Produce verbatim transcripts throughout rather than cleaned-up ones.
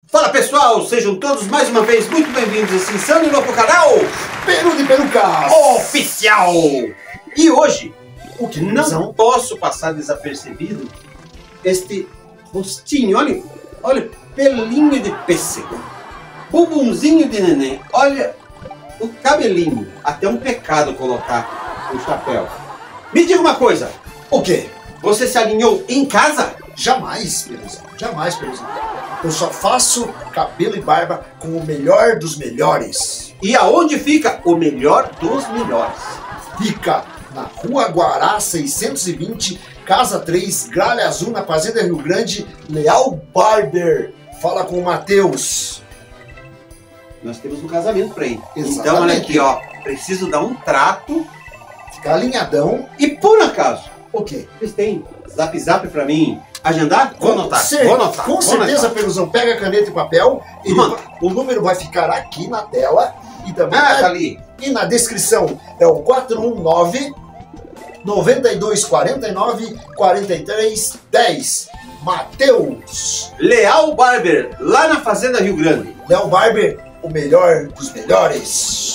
Fala pessoal, sejam todos mais uma vez muito bem-vindos a esse insano e novo canal Peru de Perucas Oficial! E hoje, o que não são? posso passar desapercebido este rostinho, olha, olha, pelinho de pêssego, bumbumzinho de neném, olha o cabelinho, até um pecado colocar o chapéu. Me diga uma coisa, O quê? você se alinhou em casa? Jamais, Peruzão. Jamais, Peruzão. Eu só faço cabelo e barba com o melhor dos melhores. E aonde fica o melhor dos melhores? Fica na Rua Guará seiscentos e vinte, Casa três, Gralha Azul, na Fazenda Rio Grande, Leal Barber. Fala com o Matheus. Nós temos um casamento para ir. Exatamente. Então olha aqui, ó, preciso dar um trato. Fica alinhadão. E por acaso, O quê? vocês têm zap zap para mim agendar? Vou anotar, cer- vou anotar. Com vou certeza, anotar. Peruzão. Pega caneta e papel. Ele Manda. vai- o número vai ficar aqui na tela. E também Ah, na- tá ali. E na descrição é o quatro um nove, nove dois quatro nove, quatro três um zero. Matheus. Leal Barber, lá na Fazenda Rio Grande. Léo Barber, o melhor dos melhores.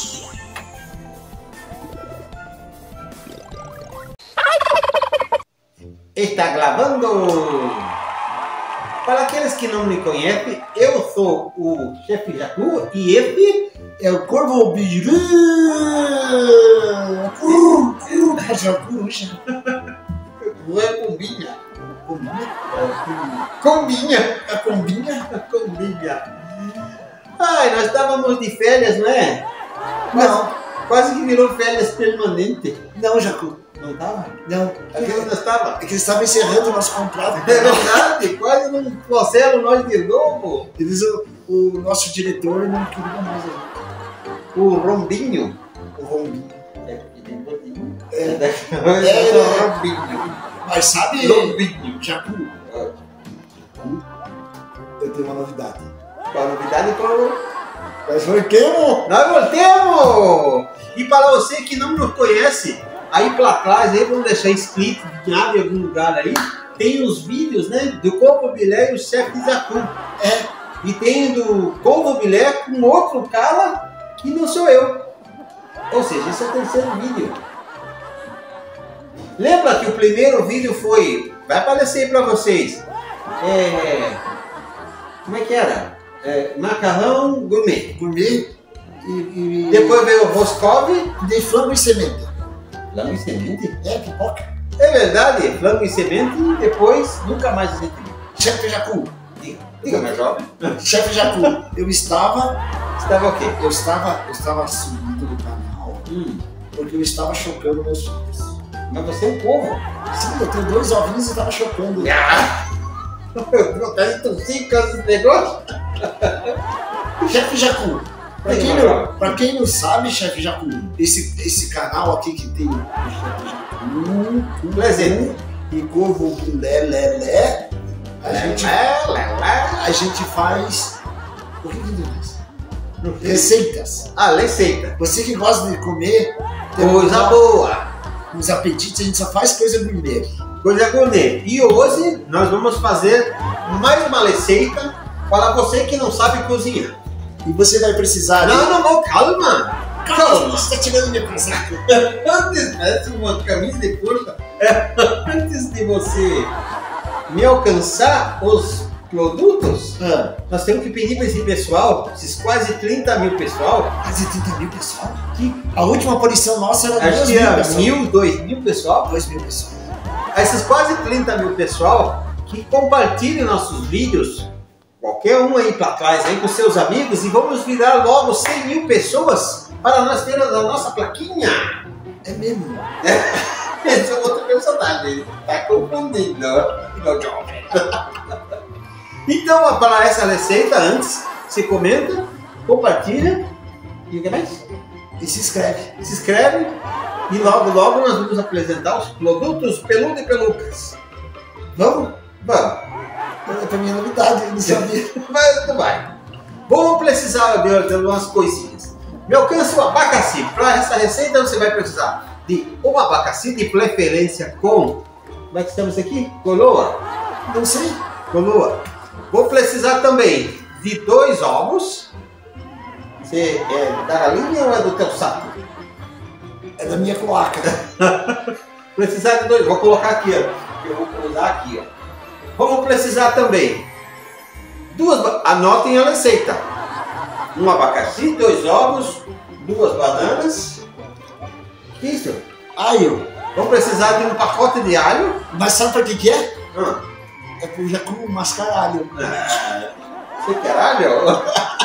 Está gravando! Para aqueles que não me conhecem, eu sou o chefe Jacu e esse É o Corvo Biru. não é Combinha. Combinha? Combinha! A combinha? Combinha! Ai, nós estávamos de férias, não é? Não. Quase que virou férias permanente. Não, Jacu. Não estava? Não. Aqui onde nós estava? É que eles estavam encerrando o nosso contrato. É verdade, quase não trouxeram nós de novo. Eles, o, o nosso diretor não queria mais a gente. O Rombinho. O Rombinho. É, porque tem Rombinho. É. É, É, é, Rombinho. Mas sabe, Rombinho. Jacu, eu tenho uma novidade. Qual a novidade, Paulo? Mas foi quem? Nós voltemos! E para você que não nos conhece, aí para trás, aí vamos deixar escrito em algum lugar aí, tem os vídeos, né, do Corvo Bilé e o chefe Jacu. É. E tem do Corvo Bilé com outro cara que não sou eu. Ou seja, esse é o terceiro vídeo. Lembra que o primeiro vídeo foi, vai aparecer para vocês, é, como é que era? É, macarrão gourmet. Gourmet e, e Depois veio o Roscov. de frango e semente. Flango e semente? É, pipoca. É verdade, flango e semente e depois nunca mais a gente viu. Chefe Jacu. Diga, diga, meu jovem. Chefe Jacu, eu estava, Estava o quê? eu estava, eu estava subindo no canal Hum, porque eu estava chocando meus filhos. mas você é um povo. Sim, eu tenho dois ovinhos e estava chocando. Ah! Tá intoxicando com esse negócio? Chefe Jacu, pra Diga, quem, meu não, jovem. pra quem não sabe, Chefe Jacu, esse, esse canal aqui que tem o Chefe Jacu, Presente. e Corvo Bilé Lelé, a gente, Lé, lé, lé. a gente faz. O que que tem mais? Receitas. Ah, receita. Você que gosta de comer, tem Coisa um- boa. uns apetites, a gente só faz coisa gourmet. Coisa gourmet. E hoje nós vamos fazer mais uma receita para você que não sabe cozinhar. E você vai precisar. Não, não, não, calma. Calma, você tá tirando minha casaca. Antes, parece uma camisa de força. Antes de você me alcançar os produtos, Ah, nós temos que pedir para esse pessoal, esses quase trinta mil pessoal, quase trinta mil pessoal. Que a última aparição nossa era acho duas que mil é pessoal. mil, dois mil pessoal, Dois mil pessoal. esses quase trinta mil pessoal que compartilhem nossos vídeos, qualquer um aí para trás aí com seus amigos e vamos virar logo cem mil pessoas para nós termos a nossa plaquinha. É mesmo. Esse é outro personagem, tá confundindo, meu jovem. Então, para essa receita, antes, você comenta, compartilha e o que mais? E se inscreve. Se inscreve e logo, logo nós vamos apresentar os produtos Peludo e Pelucas. Vamos? Vamos, É pra minha novidade, eu não sabia. mas não vai. Vamos precisar de, de umas coisinhas. Me alcance o abacaxi. Para essa receita você vai precisar de um abacaxi de preferência com, como é que estamos aqui? Coroa. Não sei. Coroa. Vou precisar também de dois ovos. Você é da galinha ou é do teu saco? É da minha cloaca. Precisar de dois, vou colocar aqui, ó. Eu vou usar aqui, ó. Vamos precisar também duas, anotem a receita. Um abacaxi, dois ovos, duas bananas. Que isso? Alho. Vamos precisar de um pacote de alho. Mas sabe para que que é? Ah. É porque eu já como mascaralho. Ah, você quer alho?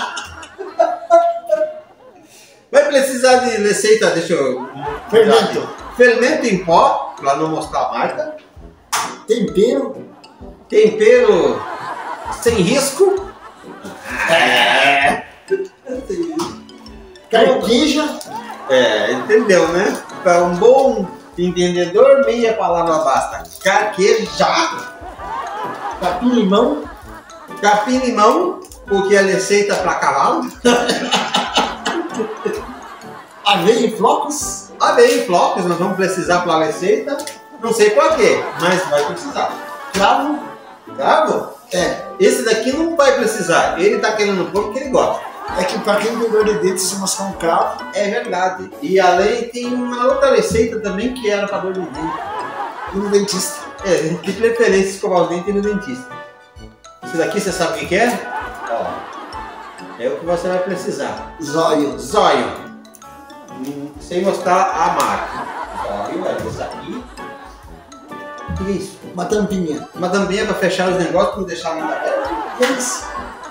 Vai precisar de receita, deixa eu... Fermento. Fermento em pó, para não mostrar a marca. Tempero. Tempero sem risco. É. Carqueja. É, entendeu, né? Para um bom entendedor, meia palavra basta. Carqueja. Capim-limão. Capim-limão, porque é receita para cavalo. Aveia em flocos. Aveia em flocos, nós vamos precisar para a receita. Não sei para quê, mas vai precisar. Cravo. Cravo? É. Esse daqui não vai precisar. Ele tá querendo pôr porque ele gosta. É que para quem tem dor de dente, se mascar um cravo. É verdade. E além tem uma outra receita também que era para dor de dente. E no dentista. É, de preferência escovar o dente no dentista. Esse daqui você sabe o que que é? Ó, é o que você vai precisar. Zóio. Zóio. Hum, sem mostrar a marca. Zóio, é isso aqui. O que é isso? Uma tampinha. Uma tampinha para fechar os negócios, para não deixar nada aberto. É isso.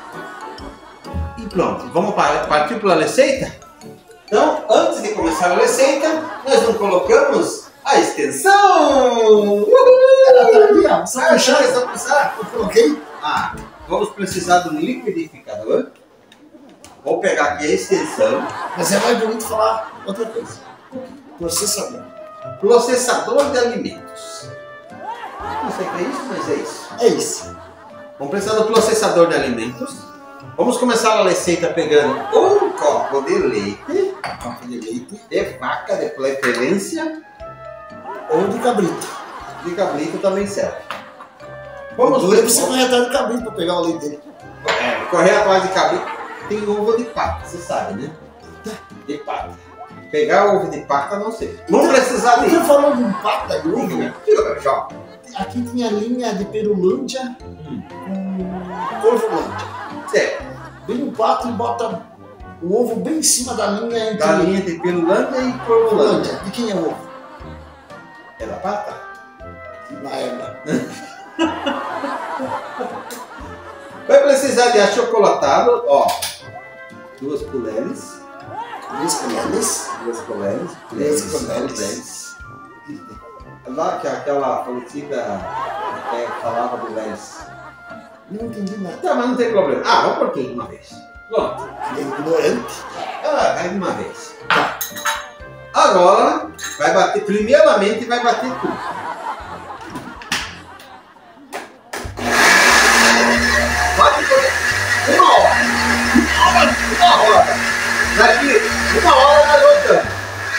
E pronto, vamos partir para a receita? Então, antes de começar a receita, nós não colocamos a extensão! Uhul! Ela tá ali, ó. Só Ah, puxar. é só puxar? Eu coloquei. Ah, vamos precisar de um liquidificador. Vou pegar aqui a extensão. Mas é mais bonito falar outra coisa. Processador. Processador de alimentos. Não sei o que é isso, mas é isso. É isso. Vamos precisar do processador de alimentos. Vamos começar a receita pegando um copo de leite. Copo de leite. De vaca, de preferência. Ou de cabrito. De cabrito também serve. Vamos Vamos ver você correr atrás do cabrito para pegar o leite dele. É, correr atrás de cabrito. Tem ovo de pata, você sabe, né? De pata. Pegar ovo de pata, não sei. Vamos precisar de... Você falou de um pata de ovo? Tira pra já. Aqui tinha linha de Perulândia Hum. com Corvolândia. Certo. Vem um pato e bota o ovo bem em cima da linha entre Da linha de Perulândia e Corvolândia. Corvolândia. De quem é o ovo? É da pata? Na égua. Vai precisar de achocolatado, ó. Duas colheres. Três colheres. Duas colheres. Três colheres. colheres. Lá que aquela falecida é, falava do Lelis. Não entendi nada. Tá, mas não tem problema. Ah, vamos por tudo de uma vez. Pronto. Que é ignorante. Ah, vai de uma vez. Tá. Agora, vai bater, primeiramente vai bater tudo. Bate por uma hora. Uma hora. Daqui, uma hora vai voltando.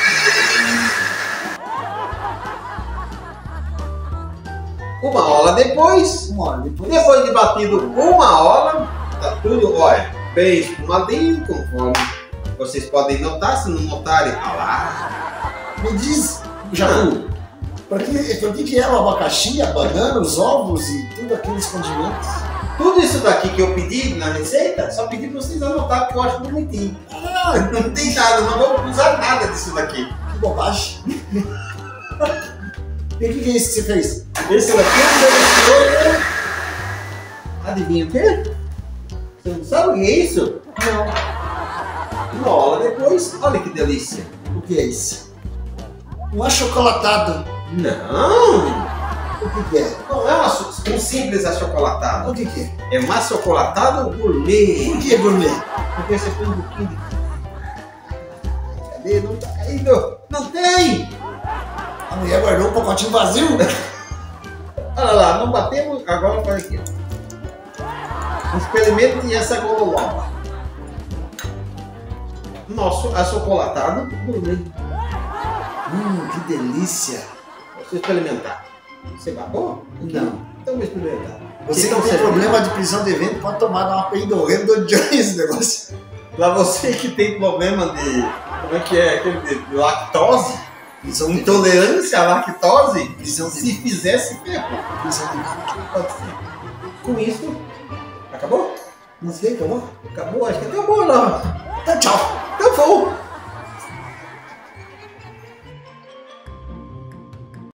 Uma hora depois, Uma hora depois. depois de batido uma hora, tá tudo, olha, bem espumadinho, conforme vocês podem notar. Se não notarem, tá lá. Me diz, Jacu, por que, por que que é o abacaxi, a banana, os ovos e tudo aqueles condimentos? Tudo isso daqui que eu pedi na receita, só pedi para vocês anotar porque eu acho bonitinho. Ah, Não tem nada, não vou usar nada disso daqui. que bobagem. E o que, que é isso que você fez? Esse daqui é um delicioso. Adivinha o quê? Você não sabe o que é isso? Não. Uma hora depois, olha que delícia. O que é isso? Um achocolatado. Não, O que, que é? não é um simples achocolatado. O que, que é? É um achocolatado gourmet. Por que gourmet? Porque você põe um pouquinho de... Cadê? Não tá caindo. Não tem! A mulher guardou um pacotinho vazio? Olha lá, não batemos, agora faz aqui. Ó. Experimente essa gololoba. Nosso achocolatado gourmet. Hum, que delícia. Você experimentar. Você babou? Não. Então vou experimentar. Você Então, que tem você- problema de prisão de ventre, pode tomar dar uma peidorrendo do Johnny esse negócio. Pra você que tem problema de. Como é que é? Aquele de, de lactose? Prisão de Intolerância à lactose? Prisão de Se fizesse ferro. prisão de ventre. Pode ser. Com isso. Acabou? Não sei, acabou? Acabou? Acho que acabou, não. Então, tchau. Acabou!